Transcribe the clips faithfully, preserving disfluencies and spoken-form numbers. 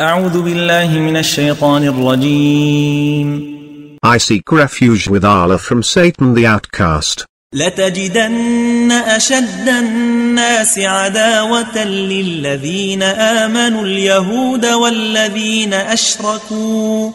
أعوذ بالله من الشيطان الرجيم. I seek refuge with Allah from Satan the outcast. لتجدن أشد الناس عداوة للذين آمنوا اليهود والذين أشركوا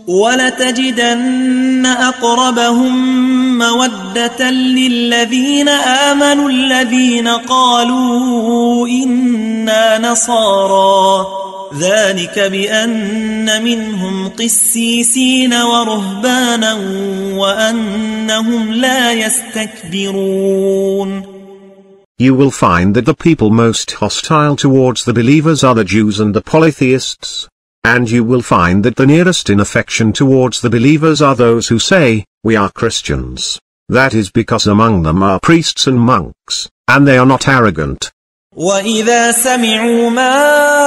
ولتجدن أقربهم مودة للذين آمنوا الذين قالوا إنا نصارى ذلك بأن منهم قسيسين ورهبانا وأنهم لا يستكبرون. You will find that the people most hostile towards the believers are the Jews and the polytheists. And you will find that the nearest in affection towards the believers are those who say, "We are Christians." That is because among them are priests and monks, and they are not arrogant. وَإِذَا سَمِعُوا مَا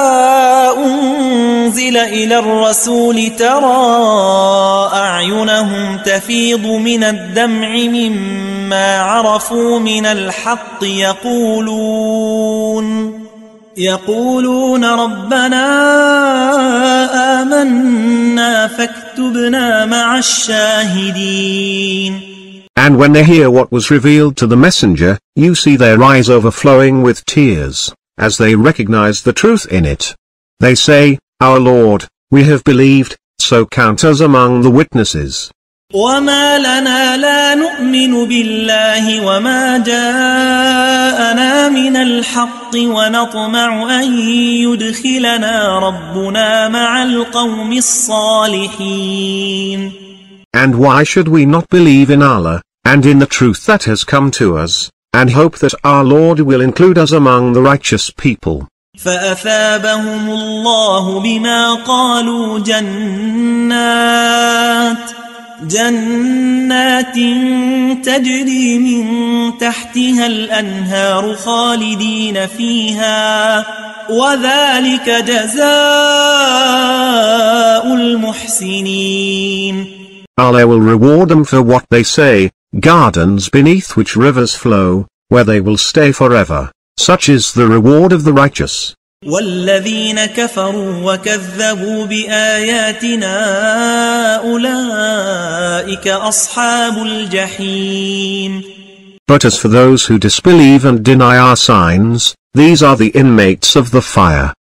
أُنزِلَ إِلَى الرَّسُولِ تَرَى أَعْيُنَهُمْ تَفِيضُ مِنَ الدَّمْعِ مِمَّا عَرَفُوا مِنَ الْحَقِّ يَقُولُونَ يقولون ربنا آمنا فاكتبنا مع الشاهدين. And when they hear what was revealed to the messenger, you see their eyes overflowing with tears, as they recognize the truth in it. They say, "Our Lord, we have believed, so count us among the witnesses." وما لنا لا نؤمن بالله وما جاءنا من الحق ونطمع أن يدخلنا ربنا مع القوم الصالحين. And why should we not believe in Allah, and in the truth that has come to us, and hope that our Lord will include us among the righteous people? فأثابهم الله بما قالوا جنات جنات تجري من تحتها الأنهار خالدين فيها وذلك جزاء المحسنين. Allah will reward them for what they say, gardens beneath which rivers flow, where they will stay forever. Such is the reward of the righteous. والذين كفروا وكذبوا بآياتنا أولئك أصحاب الجحيم. But as for those who disbelieve and deny our signs, these are the inmates of the fire.